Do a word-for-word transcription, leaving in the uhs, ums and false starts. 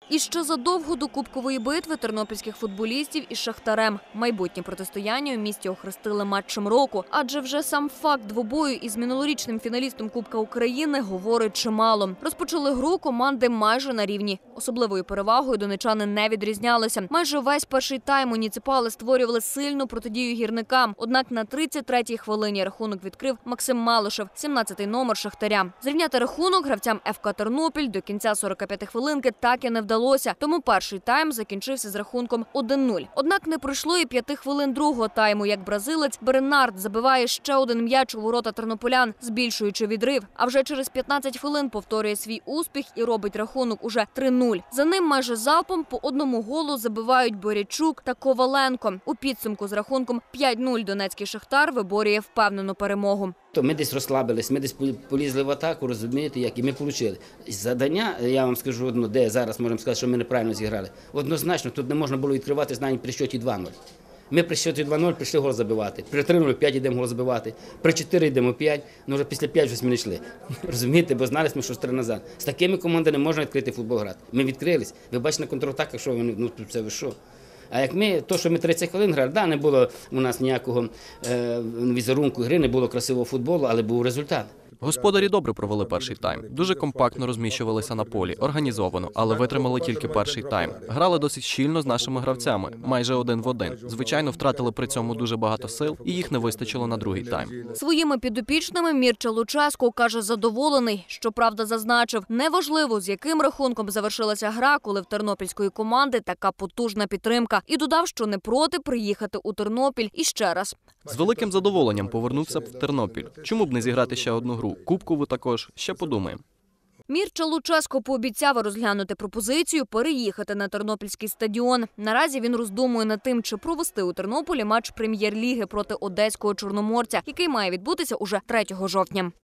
І ще задовго до кубкової битви тернопільських футболістів із «Шахтарем». Майбутнє протистояння у місті охрестили матчем року. Адже вже сам факт двобою із минулорічним фіналістом Кубка України говорить чимало. Розпочали гру команди майже на рівні. Особливою перевагою донечани не відрізнялися. Майже весь перший тайм муніципали створювали сильну протидію гірникам. Однак на тридцять третій хвилині рахунок відкрив Максим Малишев, сімнадцятий номер «Шахтаря». Зрівняти рахунок гравцям еф ка «Тернопіль» до кінця сорок п'яти хвилинки так і не вдалося. Тому перший тайм закінчився з рахунком один нуль. Однак не пройшло і п'яти хвилин другого тайму, як бразилець Бернард забиває ще один м'яч у ворота тернополян, збільшуючи відрив. А вже через п'ятнадцять хвилин повторює свій успіх і робить рахунок уже три нуль. За ним майже залпом по одному голу забивають Борячук та Коваленко. У підсумку з рахунком п'ять нуль донецький «Шахтар» виборює впевнену перемогу. Ми десь розслабились, ми десь полізли в атаку, розумієте, як і ми отримали. Завдання, я вам скажу одно, де зараз можемо сказати, що ми неправильно зіграли. Однозначно, тут не можна було відкриватись навіть при счеті два нуль. Ми при счеті два нуль прийшли гол забивати, при три нуль п'ять йдемо гол забивати, при чотири йдемо п'ять, ну вже після п'ять вже ми не йшли. Розумієте, бо знали ми, що ж треба назад. З такими командами не можна відкрити футбол грати. Ми відкрились, ви бачите на контратаках, що вони, ну це ви що. А як ми, то, що ми тридцять хвилин грали, да, не було у нас ніякого е, візерунку гри, не було красивого футболу, але був результат. Господарі добре провели перший тайм. Дуже компактно розміщувалися на полі, організовано, але витримали тільки перший тайм. Грали досить щільно з нашими гравцями, майже один в один. Звичайно, втратили при цьому дуже багато сил, і їх не вистачило на другий тайм. Своїми підопічними Мірча Луческо, каже, задоволений. Щоправда, зазначив, неважливо, з яким рахунком завершилася гра, коли в тернопільської команди така потужна підтримка. І додав, що не проти приїхати у Тернопіль іще раз. З великим задоволенням повернувся б в Тернопіль. Чому б не зіграти ще одну гру? Кубкову також. Ще подумаємо. Мірча Луческо пообіцяв розглянути пропозицію переїхати на тернопільський стадіон. Наразі він роздумує над тим, чи провести у Тернополі матч прем'єр-ліги проти одеського «Чорноморця», який має відбутися уже третього жовтня.